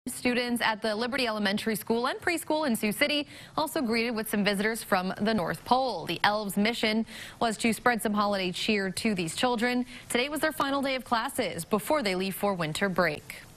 Students at the Liberty Elementary School and preschool in Sioux City also greeted with some visitors from the North Pole. The Elves' mission was to spread some holiday cheer to these children. Today was their final day of classes before they leave for winter break.